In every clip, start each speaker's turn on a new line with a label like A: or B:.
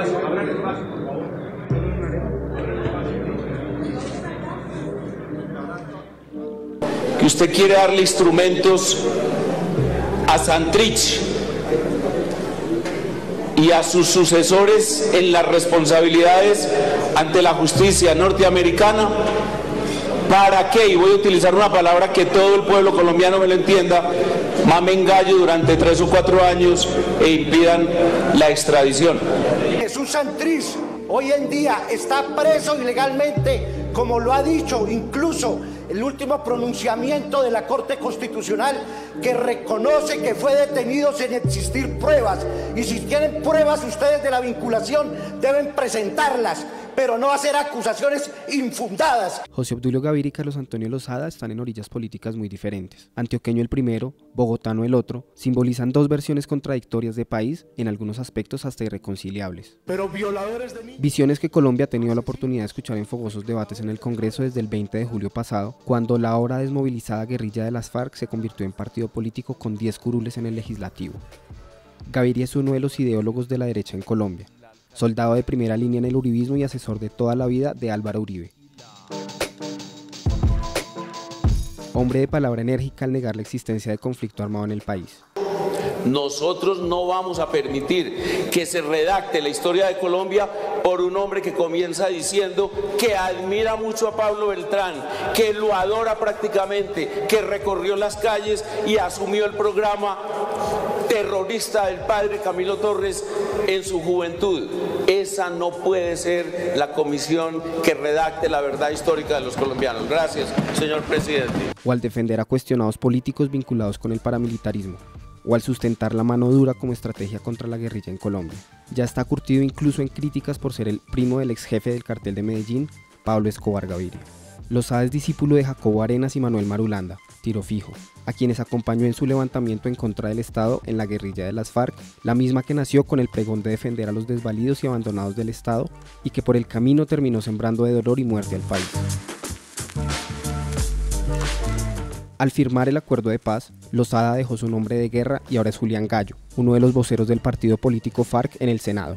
A: Que usted quiere darle instrumentos a Santrich y a sus sucesores en las responsabilidades ante la justicia norteamericana. ¿Para qué? Y voy a utilizar una palabra que todo el pueblo colombiano me lo entienda: mamen gallo durante 3 o 4 años e impidan la extradición.
B: Jesús Santrich hoy en día está preso ilegalmente, como lo ha dicho incluso el último pronunciamiento de la Corte Constitucional, que reconoce que fue detenido sin existir pruebas. Y si tienen pruebas ustedes de la vinculación, deben presentarlas, pero no hacer acusaciones infundadas.
C: José Obdulio Gaviria y Carlos Antonio Lozada están en orillas políticas muy diferentes. Antioqueño el primero, bogotano el otro, simbolizan dos versiones contradictorias de país, en algunos aspectos hasta irreconciliables.
B: Pero violadores de niños.
C: Visiones que Colombia ha tenido la oportunidad de escuchar en fogosos debates en el Congreso desde el 20 de julio pasado, cuando la ahora desmovilizada guerrilla de las FARC se convirtió en partido político con 10 curules en el legislativo. Gaviria es uno de los ideólogos de la derecha en Colombia, soldado de primera línea en el uribismo y asesor de toda la vida de Álvaro Uribe. Hombre de palabra enérgica al negar la existencia de conflicto armado en el país.
A: Nosotros no vamos a permitir que se redacte la historia de Colombia por un hombre que comienza diciendo que admira mucho a Pablo Beltrán, que lo adora prácticamente, que recorrió las calles y asumió el programa terrorista del padre Camilo Torres en su juventud. Esa no puede ser la comisión que redacte la verdad histórica de los colombianos. Gracias, señor presidente.
C: O al defender a cuestionados políticos vinculados con el paramilitarismo, o al sustentar la mano dura como estrategia contra la guerrilla en Colombia. Ya está curtido incluso en críticas por ser el primo del ex jefe del cartel de Medellín, Pablo Escobar Gaviria. Lozada es discípulo de Jacobo Arenas y Manuel Marulanda, tiro fijo, a quienes acompañó en su levantamiento en contra del Estado en la guerrilla de las FARC, la misma que nació con el pregón de defender a los desvalidos y abandonados del Estado, y que por el camino terminó sembrando de dolor y muerte al país. Al firmar el acuerdo de paz, Lozada dejó su nombre de guerra y ahora es Julián Gallo, uno de los voceros del partido político FARC en el Senado.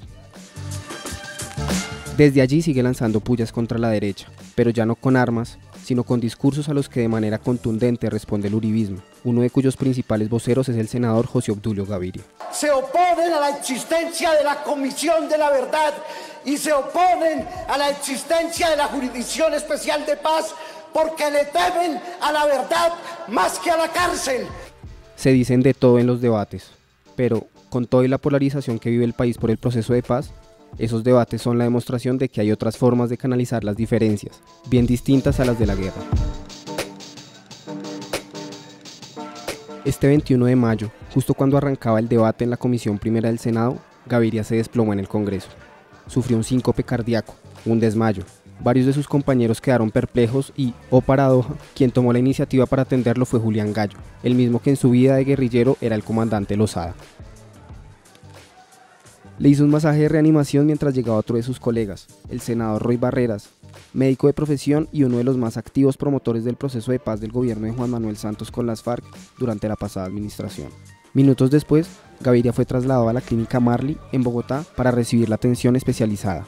C: Desde allí sigue lanzando pullas contra la derecha, pero ya no con armas, sino con discursos a los que de manera contundente responde el uribismo, uno de cuyos principales voceros es el senador José Obdulio Gaviria.
B: Se oponen a la existencia de la Comisión de la Verdad y se oponen a la existencia de la Jurisdicción Especial de Paz, porque le temen a la verdad más que a la cárcel.
C: Se dicen de todo en los debates, pero con toda la polarización que vive el país por el proceso de paz, esos debates son la demostración de que hay otras formas de canalizar las diferencias, bien distintas a las de la guerra. Este 21 de mayo, justo cuando arrancaba el debate en la Comisión Primera del Senado, Gaviria se desplomó en el Congreso. Sufrió un síncope cardíaco, un desmayo. Varios de sus compañeros quedaron perplejos y, oh paradoja, quien tomó la iniciativa para atenderlo fue Julián Gallo, el mismo que en su vida de guerrillero era el comandante Lozada. Le hizo un masaje de reanimación mientras llegaba otro de sus colegas, el senador Roy Barreras, médico de profesión y uno de los más activos promotores del proceso de paz del gobierno de Juan Manuel Santos con las FARC durante la pasada administración. Minutos después, Gaviria fue trasladado a la clínica Marley en Bogotá para recibir la atención especializada.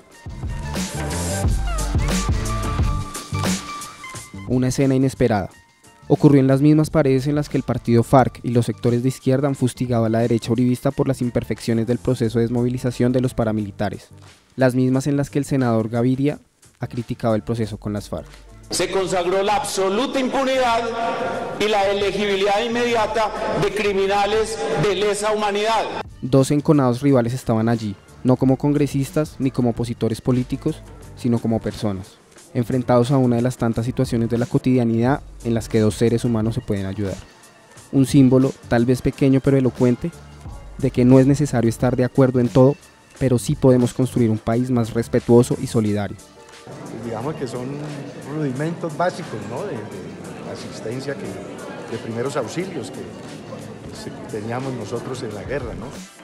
C: Una escena inesperada. Ocurrió en las mismas paredes en las que el partido FARC y los sectores de izquierda han fustigado a la derecha uribista por las imperfecciones del proceso de desmovilización de los paramilitares, las mismas en las que el senador Gaviria ha criticado el proceso con las FARC.
A: Se consagró la absoluta impunidad y la elegibilidad inmediata de criminales de lesa humanidad.
C: Dos enconados rivales estaban allí, no como congresistas ni como opositores políticos, sino como personas, enfrentados a una de las tantas situaciones de la cotidianidad en las que dos seres humanos se pueden ayudar. Un símbolo, tal vez pequeño pero elocuente, de que no es necesario estar de acuerdo en todo, pero sí podemos construir un país más respetuoso y solidario.
D: Digamos que son rudimentos básicos, ¿no? de asistencia, de primeros auxilios que teníamos nosotros en la guerra, ¿no?